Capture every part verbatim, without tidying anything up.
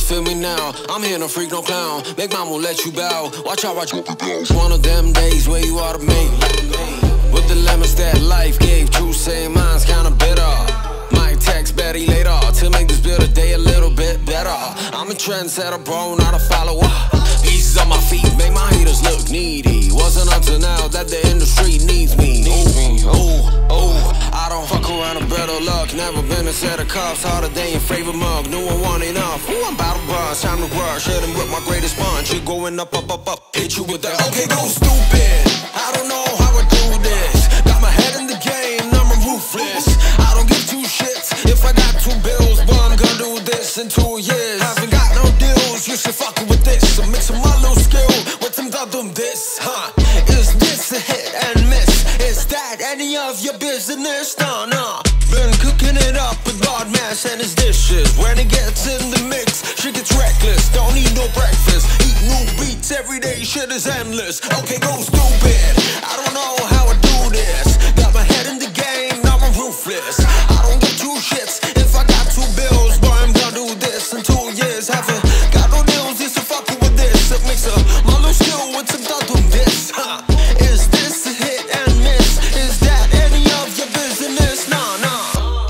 niggas feel me now. I'm here no freak, no clown. Make mama let you bow. Watch out, watch out. It's one of them days where you ought to make with the lemons that life gave. True saying mine's kinda bitter. Might text Betty later to make this bitter day a little bit better. I'm a trendsetter, bro, not a follower. Pieces on my feet make my haters look needy. Wasn't until now that the industry needs me. Oh, oh, I don't fuck around a better luck. Never been a set of cuffs harder than your favorite mug. No one want enough. Ooh, I'm about to bust, time to rush. Hit him with my greatest punch. You're going up, up, up, up. Hit you with that. Okay, go stupid. I don't know how I do this. Got my head in the game, I'm ruthless. I don't give two shits if I got two bills, but I'm gonna do this in two years. Haven't got no deals, you should fuck with this. So mix of my little skill with some dum this, huh? Is this a hit and miss? Is that any of your business? Nah, nah. Been cooking it up with God Mass and his dishes. When it gets in the mix, shit gets reckless. Don't eat no breakfast, eat new beats every day. Shit is endless. Okay, go stupid. I don't know how I do this. Got my head in the game, now I'm ruthless. I don't give two shits if I got two bills, but I'm gonna do this in two years. Haven't got no deals, just to fucking with this. It makes a my little skill with some dum this, huh? Is this a hit and miss? Is that any of your business? Nah, nah.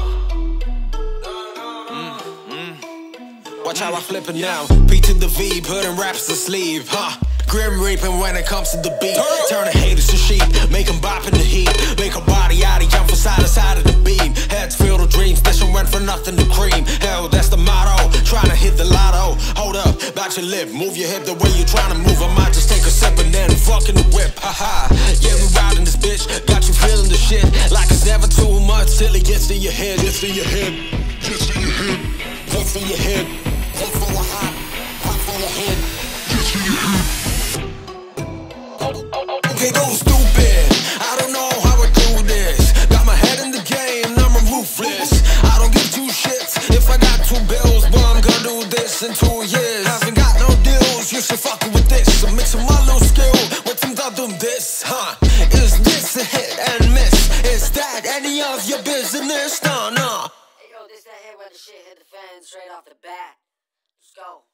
Mm, mm. Watch how I flip it now. P to the V, putting raps to sleep, huh? Grim reaping when it comes to the beat. Turning haters to sheep, make them bop in the heat. Make a body out, jump from side to side of the beam. Heads filled with dreams, this one went for nothing to cream. Hell, that's the motto, trying to hit the lotto. Hold up, bout your lip, move your hip the way you trying to move. I might just take a sip and then fucking the whip, haha. Yeah, we riding this bitch, got you feeling the shit. Like it's never too much till it gets to your head. Gets to your head, gets to your head, gets to your head, gets to your heart, gets to your head, gets to your head. Okay, go stupid. I don't know how I do this. Got my head in the game, I'm ruthless. I don't give two shits if I got two bills, but I'm gonna do this in two years. Haven't got no deals, you should fuck with this. So mix of my little skill with some dum this, huh? Is this a hit and miss? Is that any of your business? Nah, nah. Hey, yo, this that hit when the shit hit the fan straight off the bat. Let's go.